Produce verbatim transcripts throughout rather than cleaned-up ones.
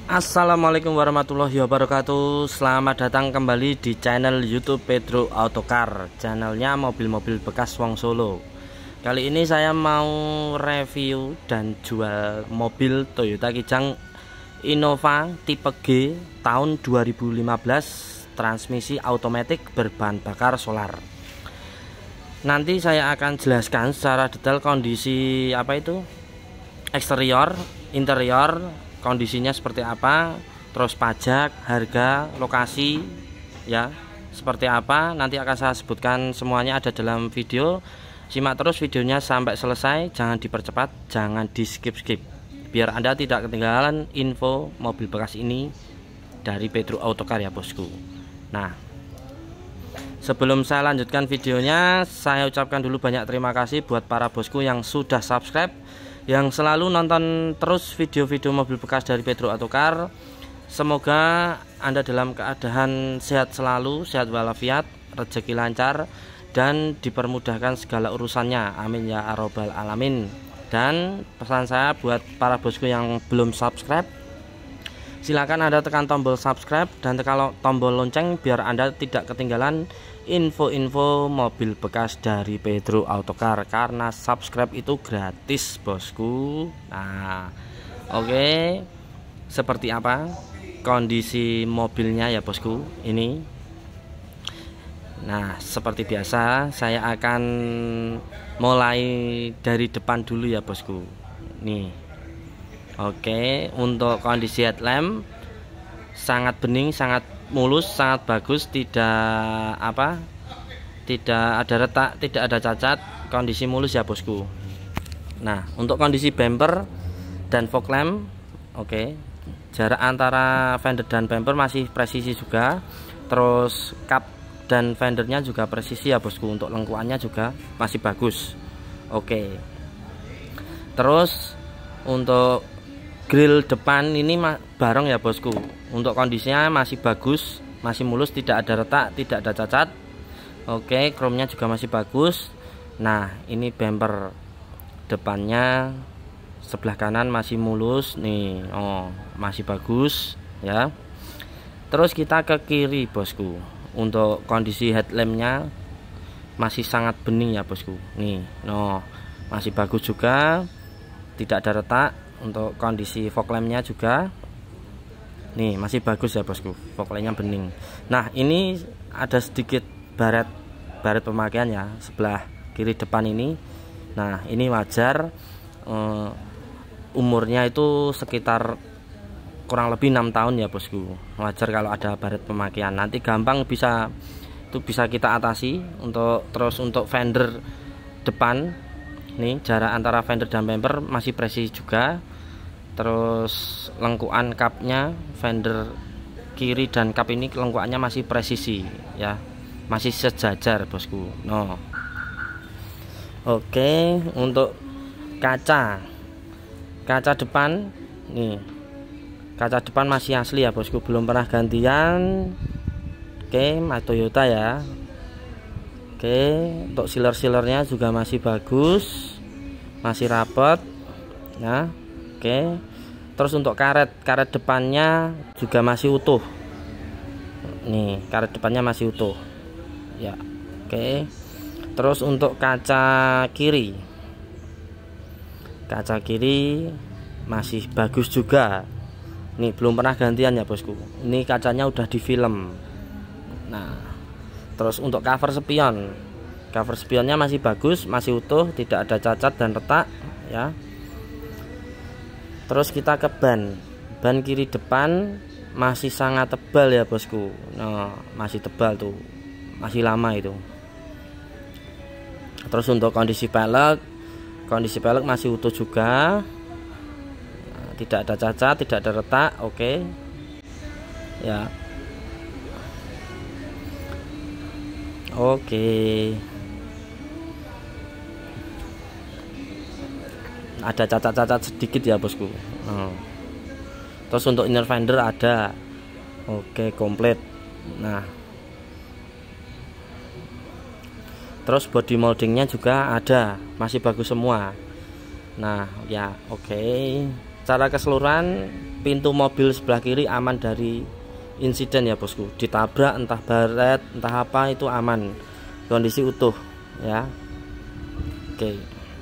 Assalamualaikum warahmatullahi wabarakatuh. Selamat datang kembali di channel YouTube Pedro Autocar, channelnya mobil-mobil bekas wong Solo. Kali ini saya mau review dan jual mobil Toyota Kijang Innova tipe G tahun dua ribu lima belas, transmisi automatic berbahan bakar solar. Nanti saya akan jelaskan secara detail kondisi apa itu eksterior, interior, kondisinya seperti apa, terus pajak, harga, lokasi, ya seperti apa. Nanti akan saya sebutkan semuanya ada dalam video. Simak terus videonya sampai selesai, jangan dipercepat, jangan di skip-skip, biar Anda tidak ketinggalan info mobil bekas ini dari Pedro Autocar ya bosku. Nah, sebelum saya lanjutkan videonya, saya ucapkan dulu banyak terima kasih buat para bosku yang sudah subscribe, yang selalu nonton terus video-video mobil bekas dari Pedro Autocar. Semoga Anda dalam keadaan sehat selalu, sehat walafiat, rezeki lancar, dan dipermudahkan segala urusannya, amin ya robbal alamin. Dan pesan saya buat para bosku yang belum subscribe, silakan Anda tekan tombol subscribe dan tekan tombol lonceng biar Anda tidak ketinggalan info-info mobil bekas dari Pedro Autocar, karena subscribe itu gratis bosku. Nah, oke, okay. Seperti apa kondisi mobilnya ya bosku ini? Nah, seperti biasa saya akan mulai dari depan dulu ya bosku. Nih, oke, okay. Untuk kondisi headlamp sangat bening, sangat mulus, sangat bagus, tidak apa, tidak ada retak, tidak ada cacat, kondisi mulus ya bosku. Nah, untuk kondisi bumper dan fog lamp, oke, okay. Jarak antara fender dan bumper masih presisi juga, terus kap dan fendernya juga presisi ya bosku. Untuk lengkuannya juga masih bagus, oke, okay. Terus untuk grill depan ini bareng ya bosku. Untuk kondisinya masih bagus, masih mulus, tidak ada retak, tidak ada cacat. Oke, chrome-nya juga masih bagus. Nah, ini bumper depannya sebelah kanan masih mulus nih. Oh, masih bagus ya. Terus kita ke kiri bosku. Untuk kondisi headlampnya masih sangat bening ya bosku. Nih, no, masih bagus juga, tidak ada retak. Untuk kondisi fog lampnya juga nih masih bagus ya bosku, fog lampnya bening. Nah, ini ada sedikit baret baret pemakaian ya sebelah kiri depan ini. Nah, ini wajar, um, umurnya itu sekitar kurang lebih enam tahun ya bosku. Wajar kalau ada baret pemakaian, nanti gampang bisa itu bisa kita atasi. Untuk terus untuk fender depan nih, jarak antara fender dan bumper masih presisi juga. Terus lengkuan kapnya, fender kiri dan kap ini lengkuannya masih presisi ya, masih sejajar bosku. No, oke. Untuk kaca kaca depan nih, kaca depan masih asli ya bosku, belum pernah gantian. Oke, Mas Toyota ya. Oke, untuk sealer-sealernya juga masih bagus, masih rapat ya. Oke, terus untuk karet karet depannya juga masih utuh. Nih, karet depannya masih utuh ya. Oke, terus untuk kaca kiri kaca kiri masih bagus juga. Nih, belum pernah gantian ya bosku. Ini kacanya udah di film. Nah, terus untuk cover spion, cover spionnya masih bagus, masih utuh, tidak ada cacat dan retak ya. Terus kita ke ban ban kiri depan masih sangat tebal ya bosku. Nah, masih tebal tuh, masih lama itu. Terus untuk kondisi pelek kondisi pelek masih utuh juga, nah, tidak ada cacat, tidak ada retak. Oke ya. Oke, ada cacat-cacat sedikit ya bosku. hmm. Terus untuk inner fender ada, oke, komplit. Nah, terus body moldingnya juga ada, masih bagus semua. Nah ya, oke, secara keseluruhan pintu mobil sebelah kiri aman dari insiden ya bosku, ditabrak entah baret entah apa itu aman, kondisi utuh ya. Oke,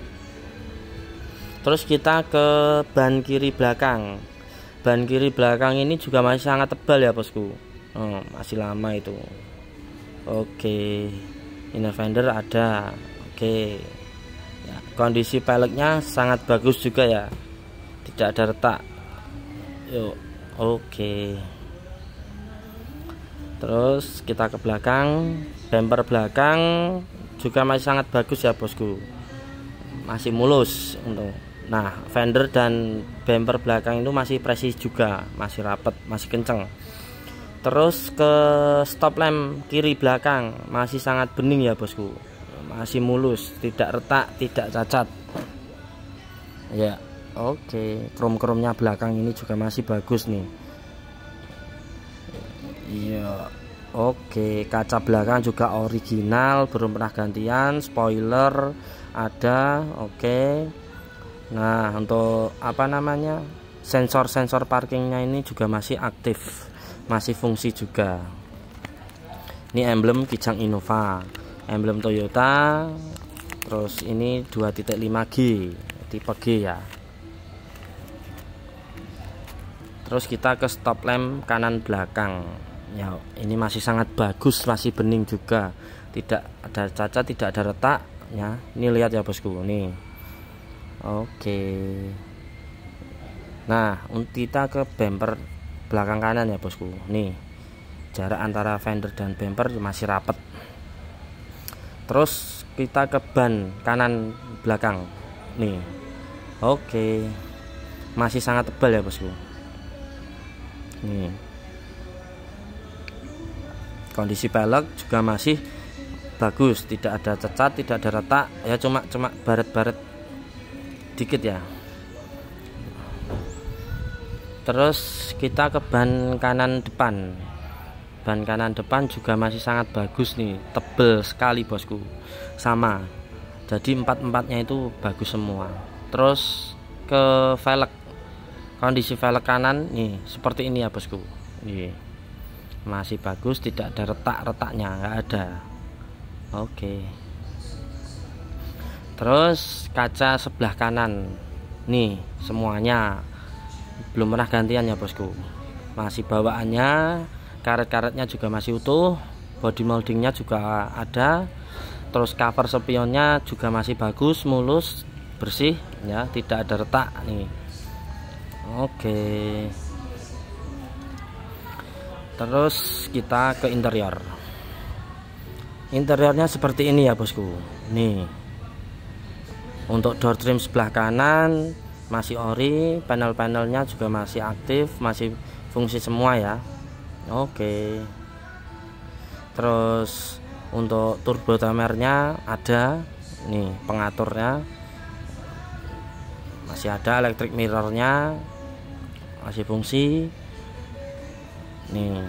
terus kita ke ban kiri belakang. Ban kiri belakang ini juga masih sangat tebal ya bosku, oh, masih lama itu. Oke, inner fender ada. Oke ya, kondisi peleknya sangat bagus juga ya, tidak ada retak. Yuk, oke. Terus kita ke belakang. Bumper belakang juga masih sangat bagus ya bosku, masih mulus untuk. Nah, fender dan bumper belakang itu masih presis juga, masih rapet, masih kenceng. Terus ke stop lamp kiri belakang masih sangat bening ya bosku, masih mulus, tidak retak, tidak cacat ya. Oke, krom-kromnya belakang ini juga masih bagus nih. Iya. Oke, kaca belakang juga original, belum pernah gantian. Spoiler ada. Oke. Nah, untuk apa namanya, sensor-sensor parkingnya ini juga masih aktif, masih fungsi juga. Ini emblem Kijang Innova, emblem Toyota. Terus ini dua titik lima G tipe G ya. Terus kita ke stop lamp kanan belakang ya, ini masih sangat bagus, masih bening juga, tidak ada cacat, tidak ada retak ya. Ini lihat ya bosku nih. Oke, nah untuk kita ke bumper belakang kanan ya bosku, nih jarak antara fender dan bumper masih rapet. Terus kita ke ban kanan belakang nih. Oke, masih sangat tebal ya bosku. Nih, kondisi pelek juga masih bagus, tidak ada cacat, tidak ada retak ya, cuma cuma baret-baret dikit ya. Terus kita ke ban kanan depan. Ban kanan depan juga masih sangat bagus nih, tebel sekali bosku, sama, jadi empat-empatnya itu bagus semua. Terus ke velg, kondisi velg kanan nih seperti ini ya bosku, nih masih bagus, tidak ada retak-retaknya, nggak ada. Oke, terus kaca sebelah kanan nih semuanya belum pernah gantian ya bosku, masih bawaannya, karet-karetnya juga masih utuh, body moldingnya juga ada. Terus cover spionnya juga masih bagus, mulus, bersih ya, tidak ada retak nih. Oke, terus kita ke interior. Interiornya seperti ini ya bosku. Nih, untuk door trim sebelah kanan masih ori, panel-panelnya juga masih aktif, masih fungsi semua ya. Oke, terus untuk turbo timernya ada nih, pengaturnya masih ada, electric mirrornya masih fungsi nih.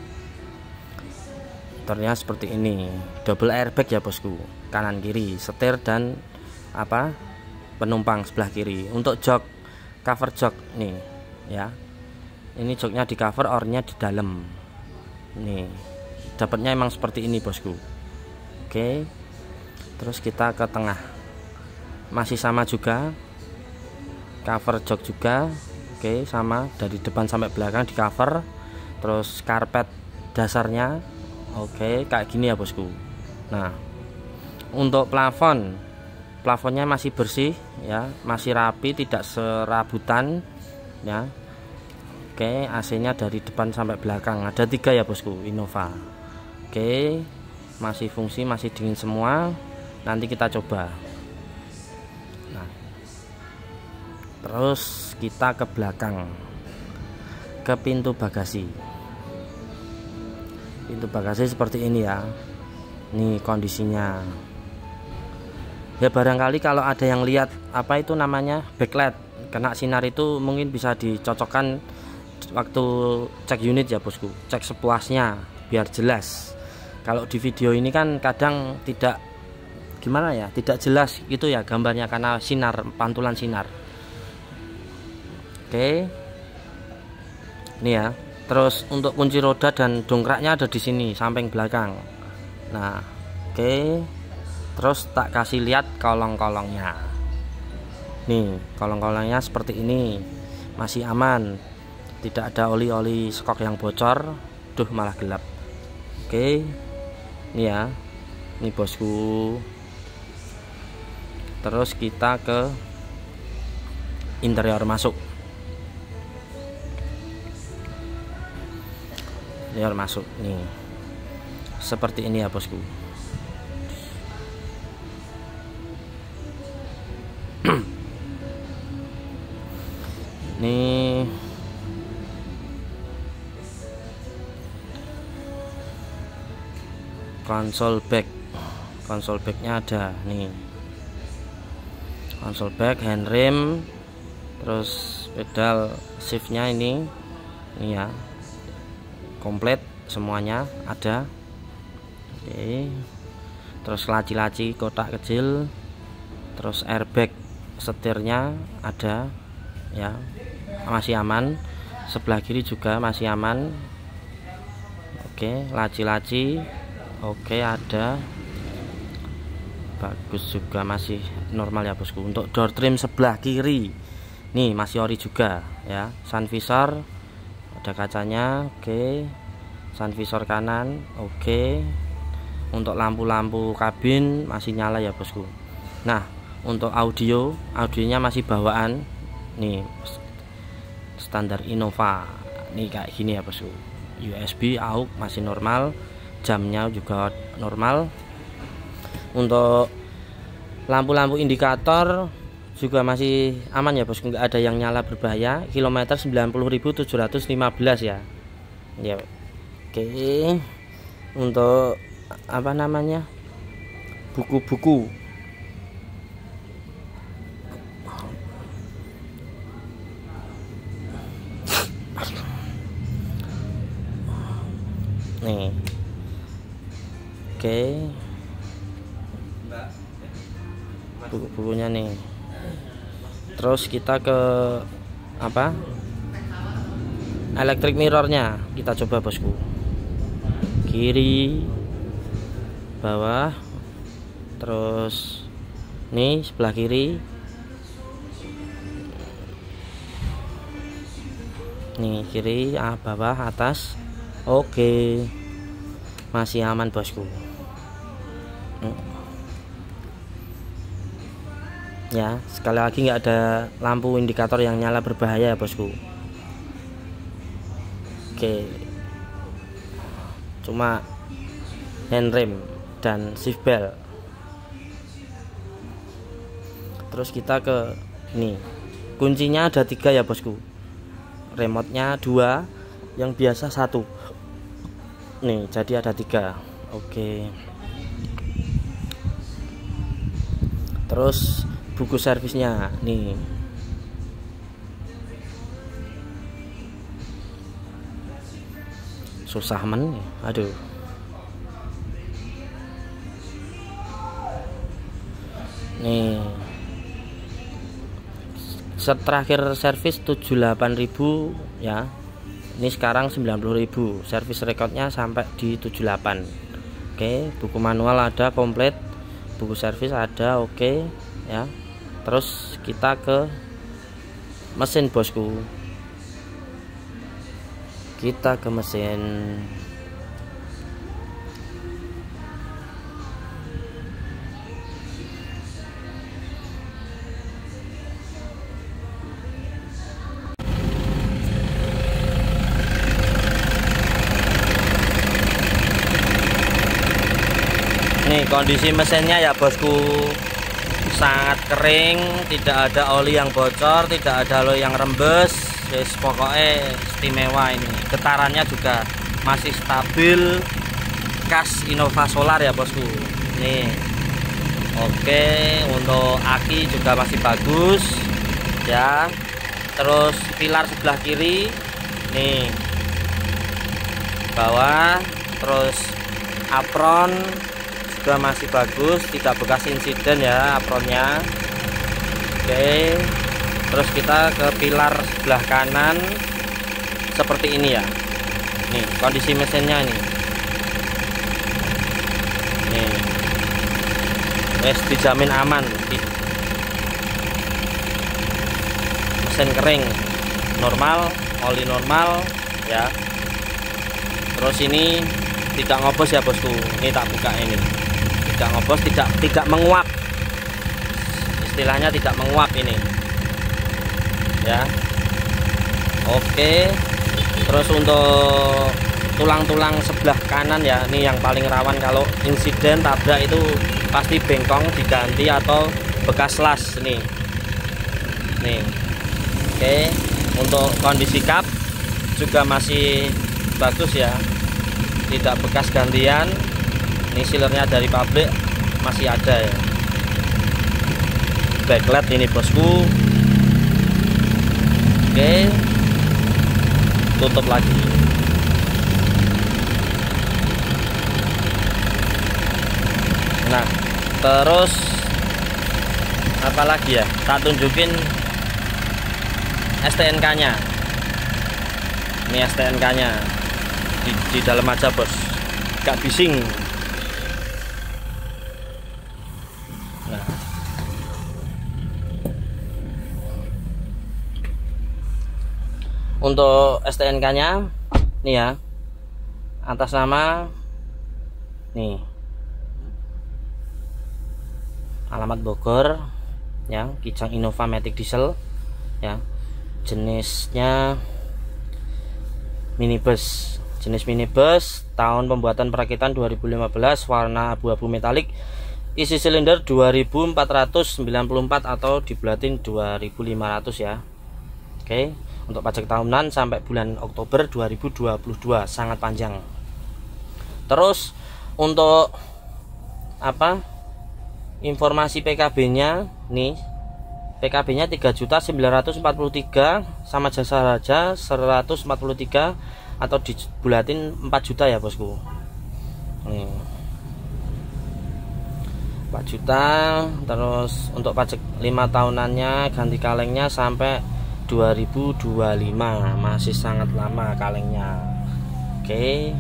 Motornya seperti ini, double airbag ya bosku, kanan kiri, setir dan apa penumpang sebelah kiri. Untuk jok, cover jok nih ya, ini joknya di cover, ornya di dalam nih, dapatnya emang seperti ini bosku. Oke, terus kita ke tengah, masih sama juga, cover jok juga. Oke, sama dari depan sampai belakang di cover. Terus karpet dasarnya oke, kayak gini ya bosku. Nah, untuk plafon, plafonnya masih bersih ya, masih rapi, tidak serabutan ya. Oke, A C-nya dari depan sampai belakang ada tiga ya bosku, Innova. Oke, masih fungsi, masih dingin semua. Nanti kita coba. Nah, terus kita ke belakang, ke pintu bagasi. Pintu bagasi seperti ini ya, nih kondisinya ya. Barangkali kalau ada yang lihat apa itu namanya backlight kena sinar, itu mungkin bisa dicocokkan waktu cek unit ya bosku, cek sepuasnya biar jelas. Kalau di video ini kan kadang tidak gimana ya, tidak jelas gitu ya gambarnya karena sinar, pantulan sinar. Oke, ini ya. Terus untuk kunci roda dan dongkraknya ada di sini samping belakang. Nah, oke. Terus tak kasih lihat kolong-kolongnya. Nih, kolong-kolongnya seperti ini, masih aman, tidak ada oli-oli skok yang bocor. Duh, malah gelap. Oke, ini ya, ini bosku. Terus kita ke interior masuk. Interior masuk nih, seperti ini ya bosku. Nih konsol back, konsol backnya ada nih, konsol back, handrem, terus pedal shiftnya ini, ini ya, komplit semuanya ada. Oke, terus laci-laci kotak kecil, terus airbag setirnya ada ya, masih aman. Sebelah kiri juga masih aman. Oke, laci-laci oke ada, bagus juga, masih normal ya bosku. Untuk door trim sebelah kiri nih masih ori juga ya. Sun visor ada kacanya, oke. Sun visor kanan, oke. Untuk lampu-lampu kabin masih nyala ya bosku. Nah, untuk audio, audionya masih bawaan nih, standar Innova nih kayak gini ya bosku. U S B, A U X masih normal, jamnya juga normal. Untuk lampu-lampu indikator juga masih aman ya bosku, nggak ada yang nyala berbahaya. Kilometer sembilan puluh ribu tujuh ratus lima belas ya. Ya, oke. Untuk apa namanya, buku-buku, nih, oke, buku-bukunya nih. Terus kita ke apa, electric mirrornya kita coba bosku. Kiri, bawah, terus nih sebelah kiri, nih kiri, ah, bawah, atas. Oke, masih aman bosku. Ya, sekali lagi nggak ada lampu indikator yang nyala berbahaya ya bosku. Oke, cuma handrem dan shift belt. Terus kita ke ini, kuncinya ada tiga ya bosku, remote-nya dua, yang biasa satu nih, jadi ada tiga. Oke, terus buku servisnya nih, susah men, aduh. Nih, terakhir servis tujuh puluh delapan ribu ya, ini sekarang sembilan puluh ribu. Servis recordnya sampai di tujuh puluh delapan. Oke, buku manual ada komplit, buku servis ada, oke ya. Terus kita ke mesin bosku, kita ke mesin. Nih kondisi mesinnya ya bosku, sangat kering, tidak ada oli yang bocor, tidak ada oli yang rembes. Yes, pokoknya istimewa ini. Getarannya juga masih stabil, khas Innova Solar ya bosku. Nih, oke. Untuk aki juga masih bagus ya. Terus pilar sebelah kiri nih, bawah, terus apron juga masih bagus, tidak bekas insiden ya apronnya. Oke, Terus kita ke pilar sebelah kanan seperti ini ya. Nih kondisi mesinnya ini. Nih, wes dijamin aman. Mesin kering, normal, oli normal ya. Terus ini tidak ngobos ya bosku. Ini tak buka ini. Tidak ngobos, tidak tidak menguap. Istilahnya tidak menguap ini. Ya. Oke. Terus untuk tulang-tulang sebelah kanan ya, ini yang paling rawan kalau insiden tabrak itu pasti bengkong diganti atau bekas las nih. Nih. Oke. Untuk kondisi kap juga masih bagus ya. Tidak bekas gantian. Ini sealernya dari pabrik masih ada ya. Backlight ini bosku. Oke, tutup lagi. Nah, terus apa lagi ya, tak tunjukin S T N K nya. Ini S T N K nya di, di dalam aja bos, gak bising. Nah, untuk S T N K nya nih ya, atas nama nih, alamat Bogor ya, Kijang Innova Matic Diesel ya, jenisnya minibus, jenis minibus, tahun pembuatan perakitan dua ribu lima belas, warna abu-abu metalik, isi silinder dua ribu empat ratus sembilan puluh empat atau dibulatin dua ribu lima ratus ya. Oke, untuk pajak tahunan sampai bulan Oktober dua ribu dua puluh dua, sangat panjang. Terus untuk apa, informasi P K B-nya nih, P K B-nya tiga juta sembilan ratus empat puluh tiga, sama jasa raja seratus empat puluh tiga atau dibulatin empat juta ya bosku. Nih, empat juta. Terus untuk pajak lima tahunannya, ganti kalengnya sampai dua ribu dua puluh lima, masih sangat lama kalengnya. Oke.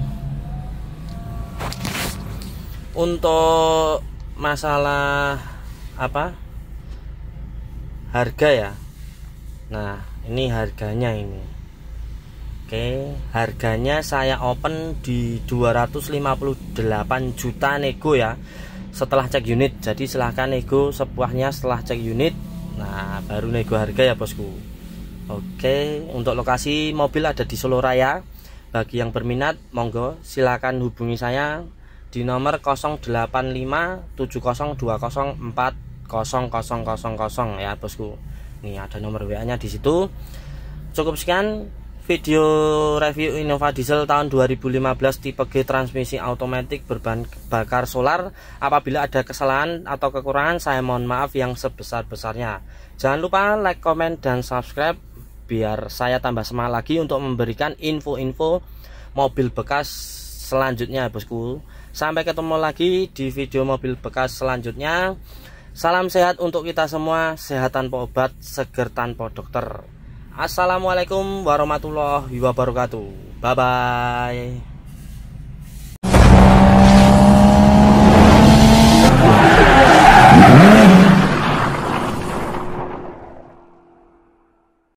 Untuk masalah apa, harga ya, nah ini harganya ini. Oke, harganya saya open di dua ratus lima puluh delapan juta nego ya, setelah cek unit. Jadi silahkan nego sepuasnya setelah cek unit, nah baru nego harga ya bosku. Oke, untuk lokasi mobil ada di Solo Raya. Bagi yang berminat monggo silahkan hubungi saya di nomor nol delapan lima tujuh nol dua nol empat nol nol nol nol ya bosku. Nih ada nomor W A-nya di situ. Cukup sekian video review Innova Diesel tahun dua ribu lima belas tipe G transmisi automatic berbahan bakar solar. Apabila ada kesalahan atau kekurangan, saya mohon maaf yang sebesar-besarnya. Jangan lupa like, comment, dan subscribe biar saya tambah semangat lagi untuk memberikan info-info mobil bekas selanjutnya bosku. Sampai ketemu lagi di video mobil bekas selanjutnya. Salam sehat untuk kita semua, sehat tanpa obat, seger tanpa dokter. Assalamualaikum warahmatullahi wabarakatuh. Bye bye.